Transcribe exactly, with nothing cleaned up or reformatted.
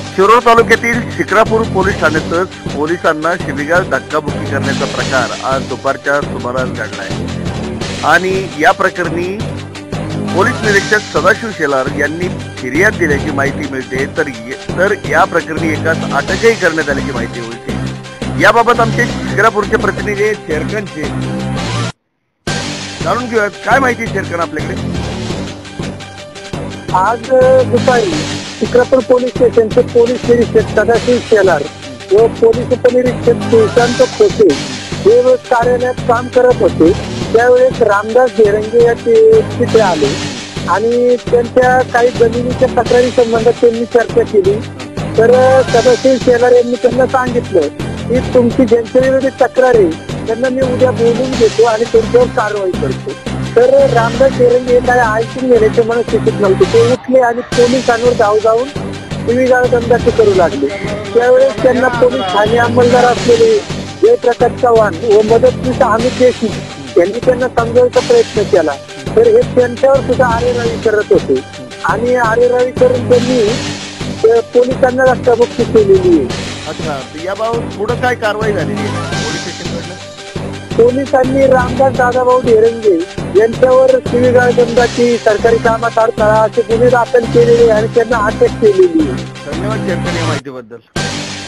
शिरोळ तालुक्यातील शिक्रापूर पोलीस ठाण्यातच पोलिसांना शिवीगाळ धक्काबुक्की करण्याचा प्रकार आज दुपारच्या सुमारास घडलाय आणि या प्रकरणी पोलीस निरीक्षक सदाशिव शेलार यांनी फिर्याद दिल्याची माहिती मिळते, तर तर या प्रकरणी एकाच अटकही करण्यात आल्याची माहिती मिळते। याबाबत आमचे शिक्रापूरचे प्रतिनिधी शेरकनचे जाणून घेऊयात, काय माहिती शेरकन आपल्याकडे? आज दुपारी शिक्रापूर पोलीस स्टेशनचे पोलीस निरीक्षक सदाशिव शेलार व पोलीस उपनिरीक्षक सुशांत खोटे हे कार्यालयात काम करत होते। त्यावेळेस रामदास घेरंगे या तिथे आले आणि त्यांच्या काही जमिनीच्या तक्रारी संबंधात त्यांनी चर्चा केली। तर सदाशिव शेलार यांनी त्यांना सांगितलं की तुमची ज्यांच्या विरोधी तक्रार आहे त्यांना मी उद्या बोलून घेतो आणि त्यांच्यावर कारवाई करतो। तर रामदास घेरंगे हे काय ऐकून घेण्याचे मनस्थितीत नव्हते, ते उठले आणि पोलिसांवर धाव जाऊन शिवीगाळ दंडाचे करू लागले। त्यावेळेस त्यांना पोलीस ठाणे अंमलदार असलेले जयप्रकाश चव्हाण व मदतनीस अमित देशमुख यांनी त्यांना समजावण्याचा प्रयत्न केला। तर हे त्यांच्यावर सुद्धा आरेरावी करत होते आणि आरेरावी करून त्यांनी पोलिसांना धक्काबुक्की केलेली आहे। अच्छा, याबाबत पुढे काय कारवाई झालेली आहे पोलीस स्टेशनकडनं? पोलिसांनी रामदास दादाभाऊ घेरंगे यांच्यावर शिवीगाळ दंडाची, सरकारी कामात अडथळा असे गुन्हे दाखल केलेले आणि त्यांना अटक केलेली आहे। धन्यवाद शेरकन या माहितीबद्दल।